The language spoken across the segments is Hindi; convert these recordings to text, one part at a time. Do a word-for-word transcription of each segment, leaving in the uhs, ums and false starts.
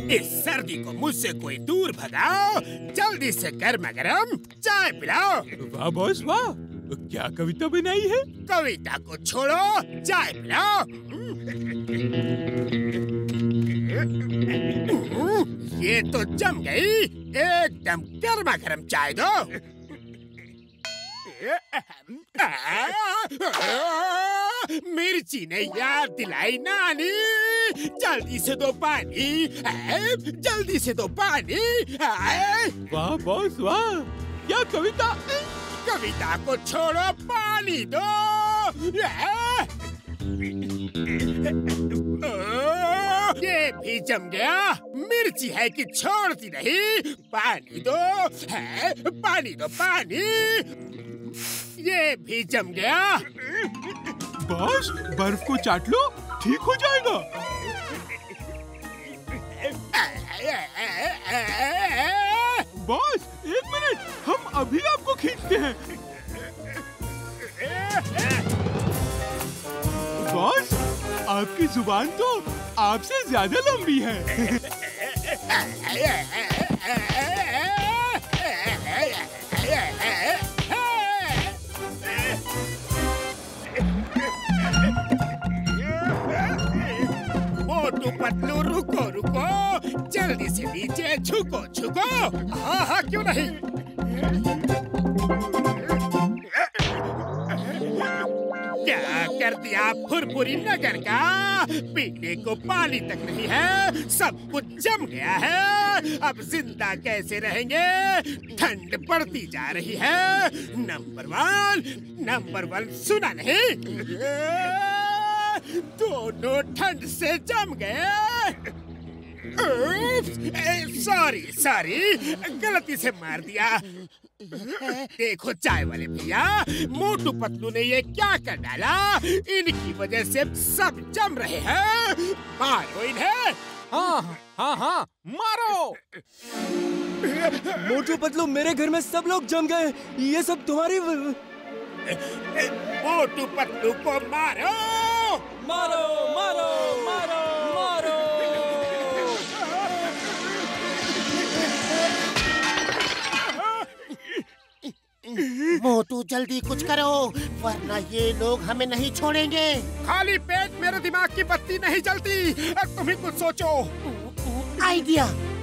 इस सर्दी को मुझसे कोई दूर भगाओ। जल्दी से गर्मा गर्म चाय पिलाओ। वाह बॉस वाह, क्या कविता बनाई है? कविता को छोड़ो, चाय पिलाओ। ये तो जम गई, एकदम गर्मा गर्म चाय दो। मिर्ची ने याद दिलाई नानी, जल्दी से दो पानी, जल्दी से दो पानी। वाह बॉस वाह, क्या कविता! कविता को छोड़ो, पानी दो। ये भी जम गया, मिर्ची है कि छोड़ती नहीं। पानी दो, है पानी दो, पानी। ये भी जम गया। बॉस बर्फ को चाट लो, ठीक हो जाएगा। बॉस एक मिनट, हम अभी आपको खींचते हैं। बॉस आपकी जुबान तो आपसे ज्यादा लंबी है। मोटू पतलू रुको रुको, जल्दी से नीचे झुको झुको। हाँ हाँ क्यों नहीं। क्या कर दिया फुरफुरी नगर का, पीने को पानी तक नहीं है, सब कुछ जम गया है। अब जिंदा कैसे रहेंगे, ठंड बढ़ती जा रही है। नंबर वन नंबर वन सुना नहीं, दोनों ठंड से जम गए। सॉरी सॉरी, गलती से मार दिया। देखो चाय वाले भैया, मोटू पतलू ने ये क्या कर डाला, इनकी वजह से सब जम रहे हैं। मारो इन्हें। हाँ हाँ हाँ मारो। मोटू पतलू मेरे घर में सब लोग जम गए, ये सब तुम्हारी। मोटू पतलू को मारो मारो मारो मारो मारो। मोटू जल्दी कुछ करो, वरना ये लोग हमें नहीं छोड़ेंगे। खाली पेट मेरे दिमाग की बत्ती नहीं जलती, तुम ही कुछ सोचो। आइडिया।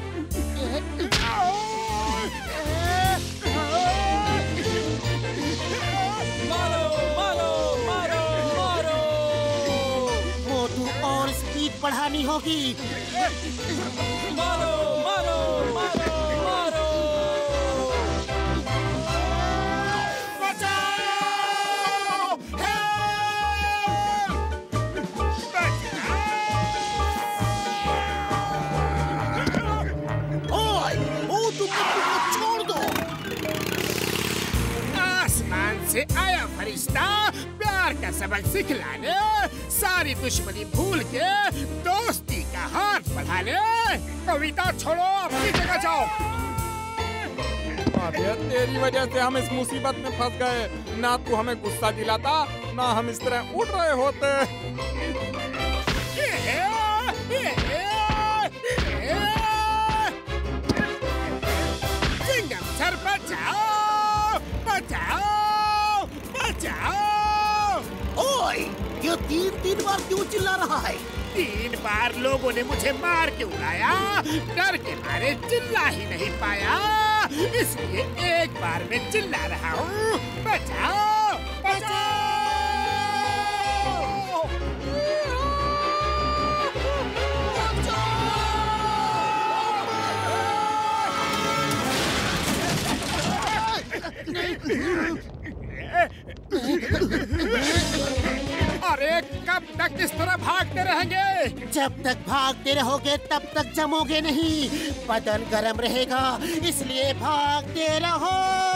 मारो मारो मारो मारो। मोटू और स्पीड बढ़ानी होगी। मारो मारो मारो मारो। से आया फरिश्ता प्यार का सबक सिखलाने, सारी दुश्मनी भूल के दोस्ती का हाथ बढ़ाने। कविता छोड़ो, अपनी जगह जाओ। अबे तेरी वजह से हम इस मुसीबत में फंस गए। ना तू हमें गुस्सा दिलाता, ना हम इस तरह उड़ रहे होते। चिंगम सर बचाओ बचाओ बचाओ। ओए, ये तीन तीन बार क्यों चिल्ला रहा है? तीन बार लोगों ने मुझे मार के उड़ाया, डर के मारे चिल्ला ही नहीं पाया, इसलिए एक बार में चिल्ला रहा हूँ। बचाओ बचाओ। अरे कब तक इस तरह भागते रहेंगे? जब तक भागते रहोगे तब तक जमोगे नहीं, बदन गर्म रहेगा, इसलिए भागते रहो।